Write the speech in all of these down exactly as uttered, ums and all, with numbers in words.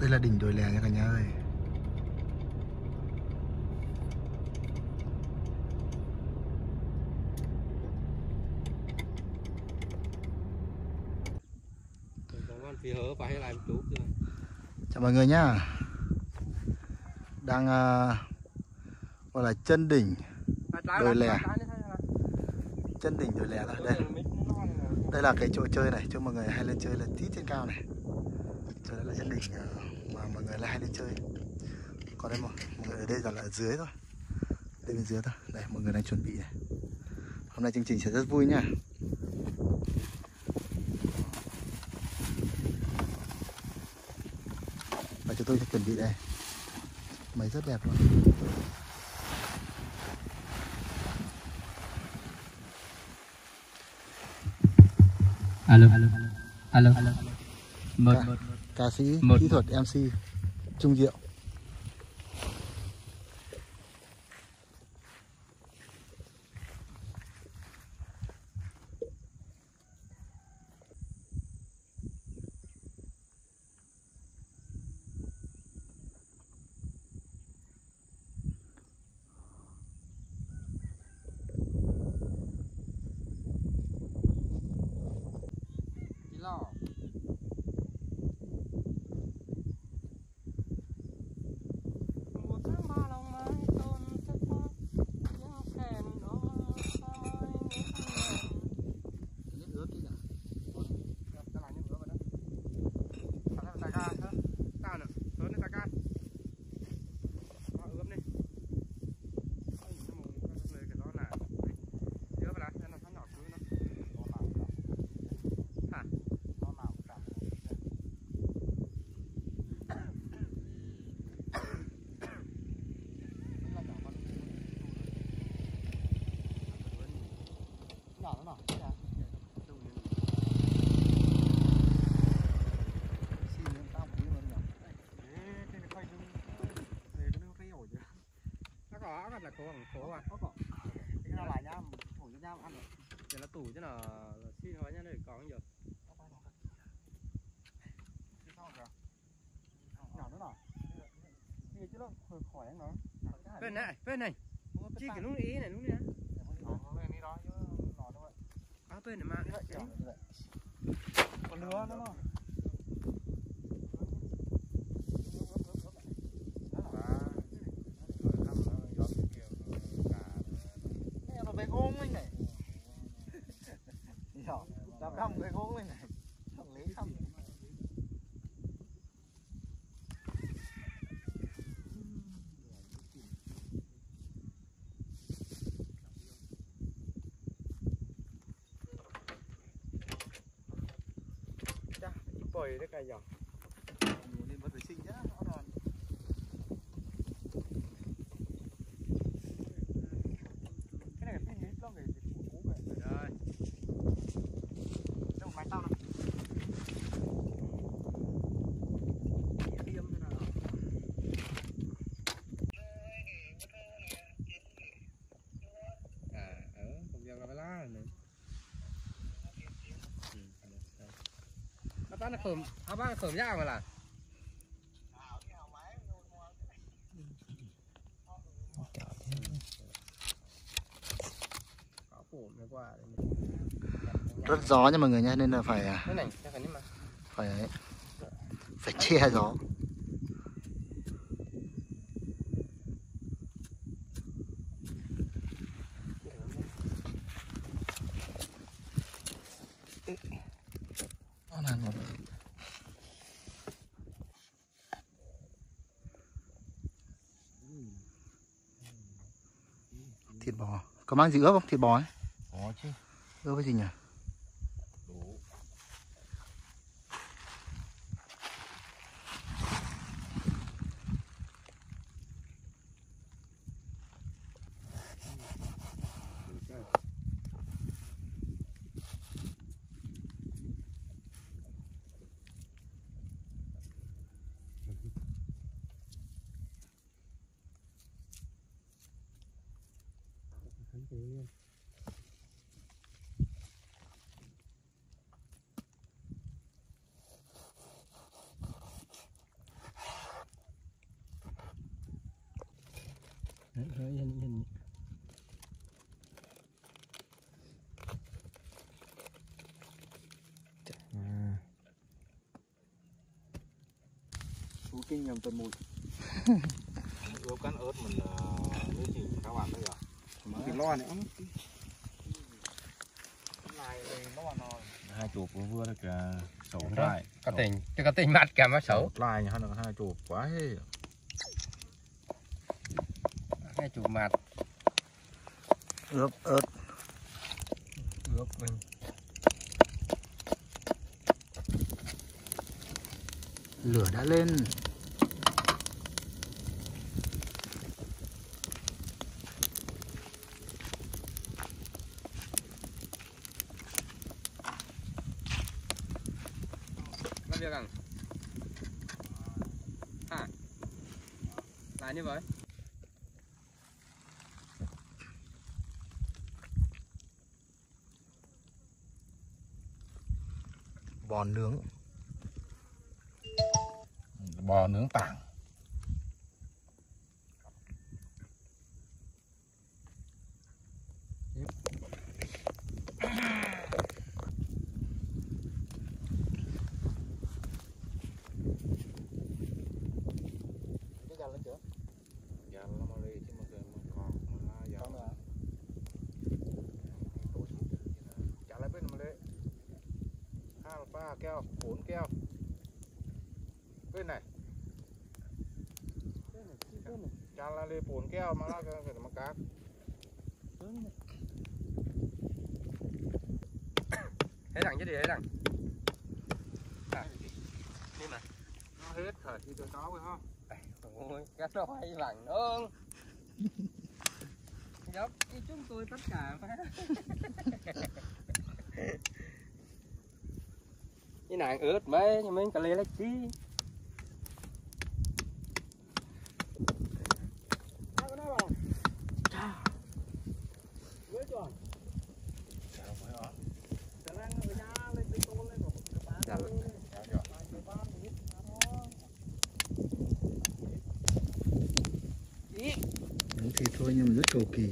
Đây là đỉnh đồi lè nha cả nhà ơi. Chào mọi người nhá. Đang uh, gọi là chân đỉnh đồi lè. Chân đỉnh đồi lè thôi. Đây. Đây là cái chỗ chơi này, chỗ mọi người hay lên chơi là tít trên cao này. Chỗ đây là chân đỉnh mà mọi người lại hay lên chơi. Còn đây mọi, mọi người ở đây là ở dưới thôi. Đây bên dưới thôi. Đây mọi người đang chuẩn bị này. Hôm nay chương trình sẽ rất vui nhá. Và chúng tôi sẽ chuẩn bị đây. Máy rất đẹp luôn. Alo alo alo alo. Một Ca, ca sĩ một. Kỹ thuật em xê Trung Diệu. Là có bằng phố à? Có có. Cái nào lại nhá, thổi cho nhau ăn. Để là tủ chứ là xin hỏi nhá để có cái gì. Nhỏ nữa nào. Nghe chứ nó khỏi anh nó. Bên này, bên này. Chi cái lúc ý này lúc này. Bên đi đó chứ nó đâu vậy. À bên này mà. Còn lứa nữa mà. Về gông lên này. Làm rong về gông lên này. Thằng lấy xong. Chà, chị bồi đấy cái nhỏ. Nên mất vệ sinh nhá, nó còn. Cái này cái gì đó người cũ vậy. Rồi. Đâu máy tao nào. Điêm thế nào. À, ở không gian cái lá này. Nó bán khởm, nó bán khởm ra mà là. Rất gió nha mọi người nha, nên là phải này, mà. phải phải che gió. Thịt bò, có mang gì ướp không? Thịt bò ấy. Có chứ. Ướp cái gì nhỉ? Đủ. Luôn. kinh nhầm tuần mùi. Ướp cắn ớt mình mới chỉ các bạn bây giờ. Mà cái lo này hai chục vừa vừa được cả sổ lại. Có tình, cái có tình mặt cả mà xấu. Lại hai hai chục quá hết. Hai chục mặt. Ướp ớt. Ướp mình. Lửa đã lên. Làm việc à? À. Lại như vậy. Bò nướng. Bò nướng tảng. Keo, bốn keo. Bên này. Chà là lấy bốn keo mà nó phải mà cá. Hết đằng chứ đi hết đằng. À. Đi mà. Nó hết rồi thì tôi có phải không? Ôi, cái nó hay vàng ơn. Dốc, chúng tôi tất cả phải. Cái nàng ướt mấy nhưng mình cả lê lấy chi. Thì thôi nhưng mà rất cầu kỳ.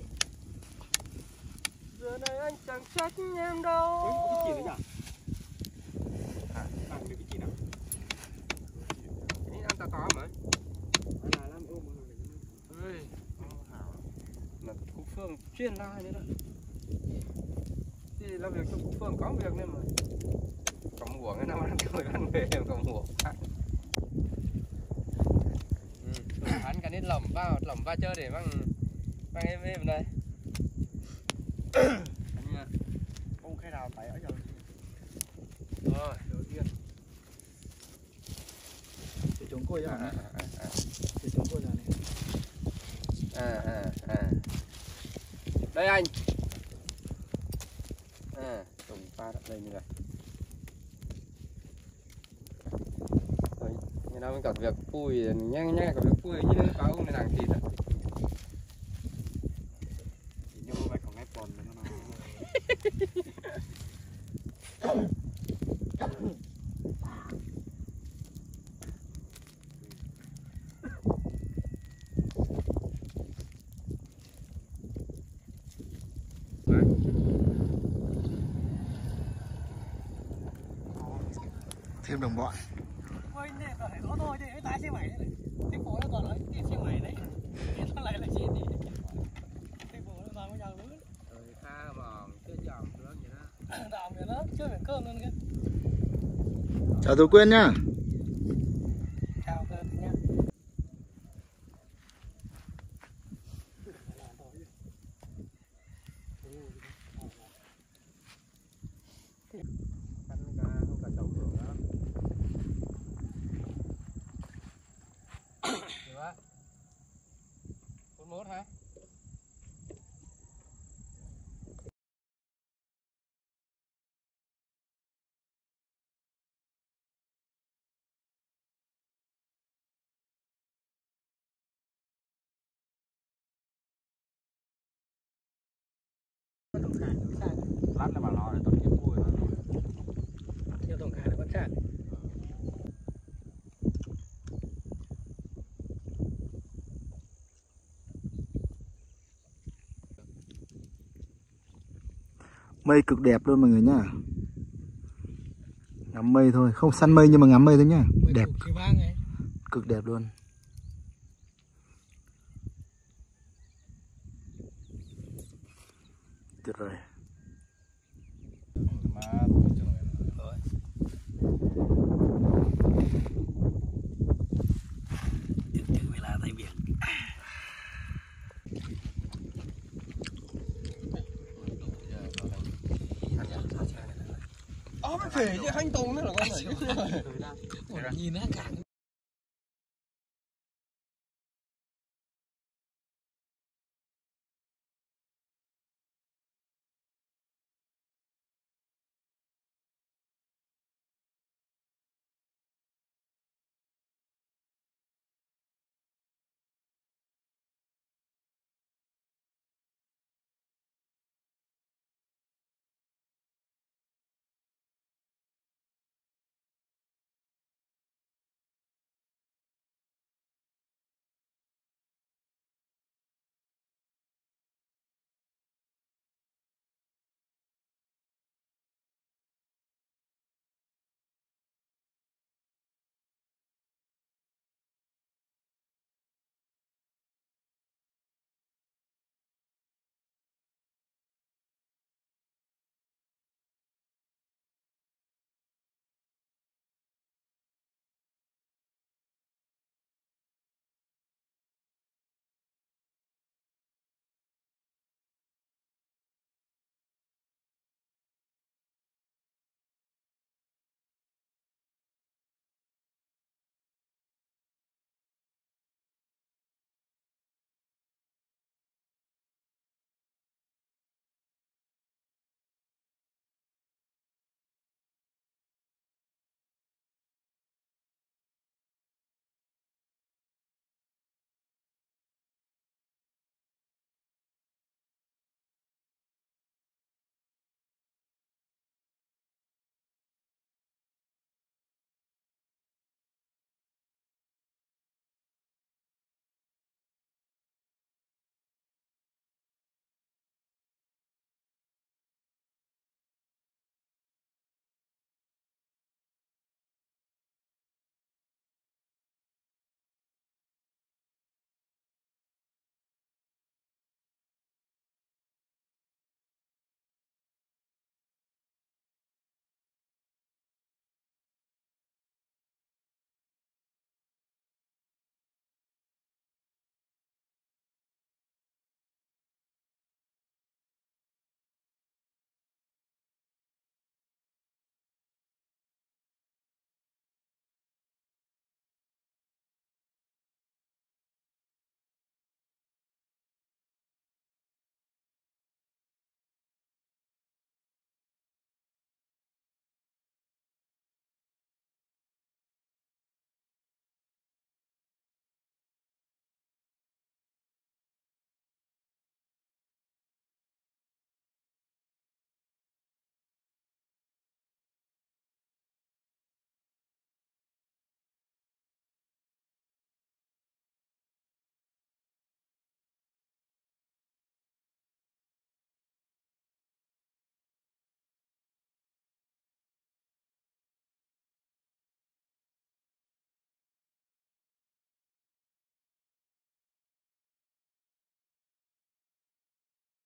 Giờ này anh chẳng trách em đâu. Ôi, có cái gì nữa nhỉ? À, à, cái gì nào? Cái này ăn tao to mà. Anh là làm ôm mà. Ơi, mà Cúc Phương chuyên lai nữa đó. Thì làm việc cho Cúc Phương có việc nên mà. Cầm muỗng cái nào ăn cái người ăn về cầm muỗng. Anh cả nên lỏng vào, lỏng vào chơi để mang mang em em đây. Ông khai đào tại ở giờ. Rồi, đầu tiên. Để chống côi ra À, này. à, à. Để chống côi ra này. À, à, à. Đây anh. À, trồng pha đây như này. Rồi, như nào mình gặp việc pui nhanh nhanh gặp việc pui chứ nó báo ông này nàng thịt à. Nhưng mà mày còn ngay bòn nữa nó. Thêm đồng bọn. Ôi, này phải có thôi chứ, cái tái xe máy này. Cái phố nó còn ở cái xe máy đấy. Nó lại là chuyện gì? Cái phố nó toàn có dòng nữa. Rồi pha bò chứ dòng lớn vậy đó. Đọng vậy đó, chưa phải cơm luôn kìa. Chào Tú Quyên nhá. Chào cơm nha. Ăn cả không cả chậu rửa đó. Được á. bốn mốt hả? Lát là bà lo để tao kiếm vui rồi. Theo tổng khả là quan sát. Mây cực đẹp luôn mọi người nhá. Ngắm mây thôi, không săn mây nhưng mà ngắm mây thôi nhá. Đẹp. cực đẹp luôn. Tuyệt vời. Ó, cái phỉ chứ, hanh tùng nữa là con này. Nhìn nó cạn